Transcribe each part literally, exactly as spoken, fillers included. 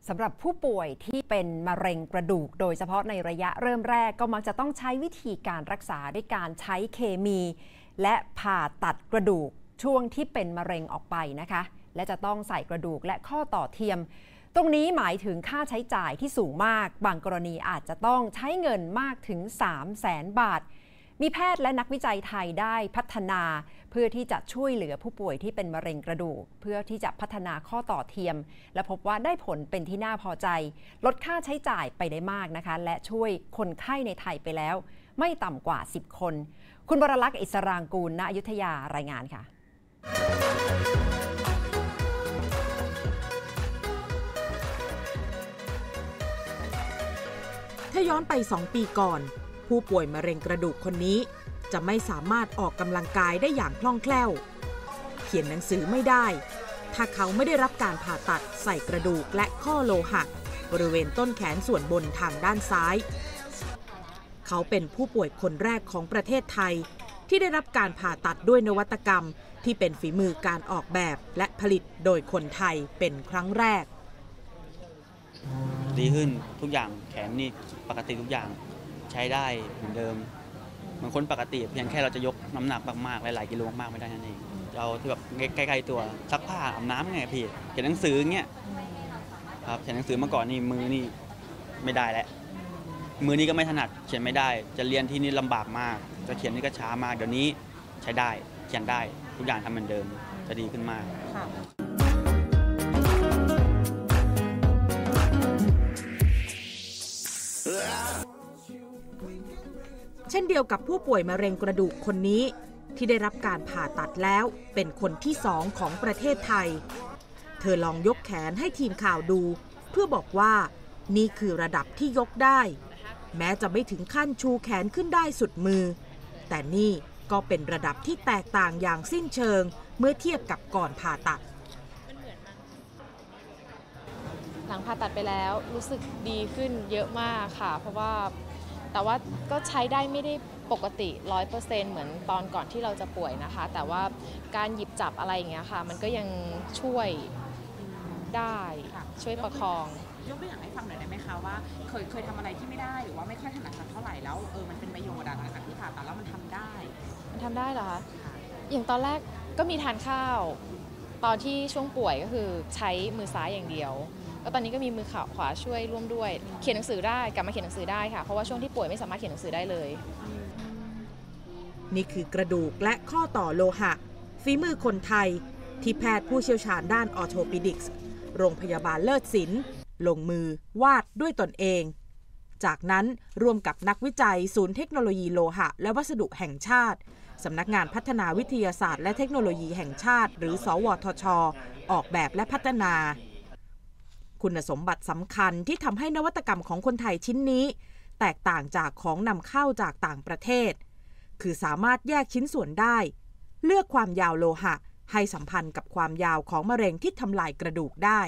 สำหรับผู้ป่วยที่เป็นมะเร็งกระดูกโดยเฉพาะในระยะเริ่มแรกก็มักจะต้องใช้วิธีการรักษาด้วยการใช้เคมีและผ่าตัดกระดูกช่วงที่เป็นมะเร็งออกไปนะคะและจะต้องใส่กระดูกและข้อต่อเทียมตรงนี้หมายถึงค่าใช้จ่ายที่สูงมากบางกรณีอาจจะต้องใช้เงินมากถึง สามแสน บาทมีแพทย์และนักวิจัยไทยได้พัฒนาเพื่อที่จะช่วยเหลือผู้ป่วยที่เป็นมะเร็งกระดูกเพื่อที่จะพัฒนาข้อต่อเทียมและพบว่าได้ผลเป็นที่น่าพอใจลดค่าใช้จ่ายไปได้มากนะคะและช่วยคนไข้ในไทยไปแล้วไม่ต่ำกว่าสิบคนคุณวรลักษณ์อิสรางกูลณอยุธยารายงานค่ะถ้าย้อนไปสองปีก่อนผู้ป่วยมะเร็งกระดูกคนนี้จะไม่สามารถออกกำลังกายได้อย่างคล่องแคล่วเขียนหนังสือไม่ได้ถ้าเขาไม่ได้รับการผ่าตัดใส่กระดูกและข้อโลหะบริเวณต้นแขนส่วนบนทางด้านซ้ายเขาเป็นผู้ป่วยคนแรกของประเทศไทยที่ได้รับการผ่าตัดด้วยนวัตกรรมที่เป็นฝีมือการออกแบบและผลิตโดยคนไทยเป็นครั้งแรกดีขึ้นทุกอย่างแขนนี่ปกติทุกอย่างใช้ได้เหมือนเดิมเหมือนคนปกติเพียงแค่เราจะยกน้ำหนักมากๆหลายๆกิโลมากไม่ได้นั่นเองเอาที่แบบใกล้ๆตัวซักผ้าอาบน้ำไงพี่เขียนหนังสือเงี้ยครับเขียนหนังสือเมื่อก่อนนี่มือนี่ไม่ได้แล้วมือนี่ก็ไม่ถนัดเขียนไม่ได้จะเรียนที่นี่ลำบากมากจะเขียนนี่ก็ช้ามากเดี๋ยวนี้ใช้ได้เขียนได้ทุกอย่างทำเหมือนเดิมจะดีขึ้นมากเช่นเดียวกับผู้ป่วยมะเร็งกระดูกคนนี้ที่ได้รับการผ่าตัดแล้วเป็นคนที่สองของประเทศไทยเธอลองยกแขนให้ทีมข่าวดูเพื่อบอกว่านี่คือระดับที่ยกได้แม้จะไม่ถึงขั้นชูแขนขึ้นได้สุดมือแต่นี่ก็เป็นระดับที่แตกต่างอย่างสิ้นเชิงเมื่อเทียบกับก่อนผ่าตัดหลังผ่าตัดไปแล้วรู้สึกดีขึ้นเยอะมากค่ะเพราะว่าแต่ว่าก็ใช้ได้ไม่ได้ปกติ ร้อยเปอร์เซ็นต์ เหมือนตอนก่อนที่เราจะป่วยนะคะแต่ว่าการหยิบจับอะไรอย่างเงี้ยค่ะมันก็ยังช่วยได้ช่วยประคองยกตัวอย่างให้ฟังหน่อยได้ไหมคะว่าเคยเคยทำอะไรที่ไม่ได้หรือว่าไม่ค่อยถนัดสักเท่าไหร่แล้วเออมันเป็นประโยชน์หลังจากที่ผ่าตัดแล้วมันทำได้มันทำได้เหรอคะอย่างตอนแรกก็มีทานข้าวตอนที่ช่วงป่วยก็คือใช้มือซ้ายอย่างเดียวแล้วตอนนี้ก็มีมือขวาช่วยร่วมด้วยเขียนหนังสือได้กลับมาเขียนหนังสือได้ค่ะเพราะว่าช่วงที่ป่วยไม่สามารถเขียนหนังสือได้เลยนี่คือกระดูกและข้อต่อโลหะฝีมือคนไทยที่แพทย์ผู้เชี่ยวชาญด้านออร์โทปิดิกส์โรงพยาบาลเลิศศิลป์ลงมือวาดด้วยตนเองจากนั้นร่วมกับนักวิจัยศูนย์เทคโนโลยีโลหะและวัสดุแห่งชาติสำนักงานพัฒนาวิทยาศาสตร์และเทคโนโลยีแห่งชาติหรือสวทช.ออกแบบและพัฒนาคุณสมบัติสำคัญที่ทำให้นวัตกรรมของคนไทยชิ้นนี้แตกต่างจากของนำเข้าจากต่างประเทศคือสามารถแยกชิ้นส่วนได้เลือกความยาวโลหะให้สัมพันธ์กับความยาวของมะเร็งที่ทำลายกระดูกได้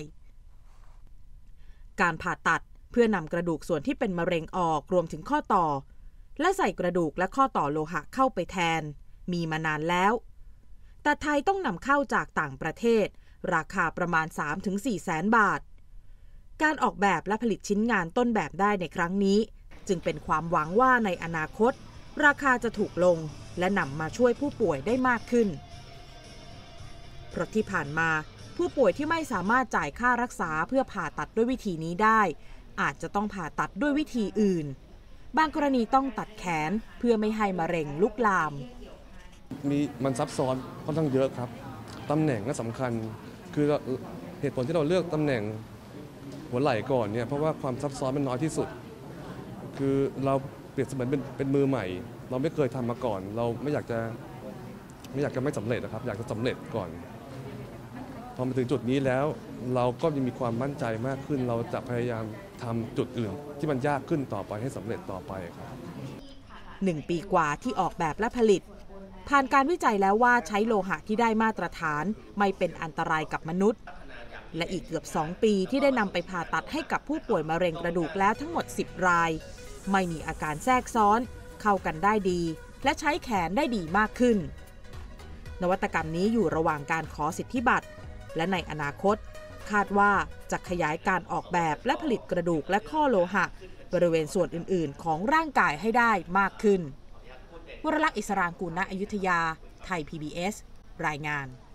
การผ่าตัดเพื่อนำกระดูกส่วนที่เป็นมะเร็งออกรวมถึงข้อต่อและใส่กระดูกและข้อต่อโลหะเข้าไปแทนมีมานานแล้วแต่ไทยต้องนำเข้าจากต่างประเทศราคาประมาณ สามถึงสี่ แสนบาทการออกแบบและผลิตชิ้นงานต้นแบบได้ในครั้งนี้จึงเป็นความหวังว่าในอนาคตราคาจะถูกลงและนำมาช่วยผู้ป่วยได้มากขึ้นเพราะที่ผ่านมาผู้ป่วยที่ไม่สามารถจ่ายค่ารักษาเพื่อผ่าตัดด้วยวิธีนี้ได้อาจจะต้องผ่าตัดด้วยวิธีอื่นบางกรณีต้องตัดแขนเพื่อไม่ให้มะเร็งลุกลามมีมันซับซ้อนค่อนข้างเยอะครับตำแหน่งก็สำคัญคือเหตุผลที่เราเลือกตำแหน่งหัวไหล่ก่อนเนี่ยเพราะว่าความซับซ้อนมันน้อยที่สุดคือเราเปรียบเสมือนเป็นเป็นมือใหม่เราไม่เคยทำมาก่อนเราไม่อยากจะไม่อยากจะไม่สำเร็จนะครับอยากจะสำเร็จก่อนพอมาถึงจุดนี้แล้วเราก็มีความมั่นใจมากขึ้นเราจะพยายามทำจุดอื่นที่มันยากขึ้นต่อไปให้สำเร็จต่อไปครับหนึ่งปีกว่าที่ออกแบบและผลิตผ่านการวิจัยแล้วว่าใช้โลหะที่ได้มาตรฐานไม่เป็นอันตรายกับมนุษย์และอีกเกือบสองปีที่ได้นำไปผ่าตัดให้กับผู้ป่วยมะเร็งกระดูกแล้วทั้งหมดสิบรายไม่มีอาการแทรกซ้อนเข้ากันได้ดีและใช้แขนได้ดีมากขึ้นนวัตกรรมนี้อยู่ระหว่างการขอสิทธิบัตรและในอนาคตคาดว่าจะขยายการออกแบบและผลิตกระดูกและข้อโลหะบริเวณส่วนอื่นๆของร่างกายให้ได้มากขึ้นวรลักษณ์ อิสรางกูล ณ อยุธยา ไทย พี บี เอส รายงาน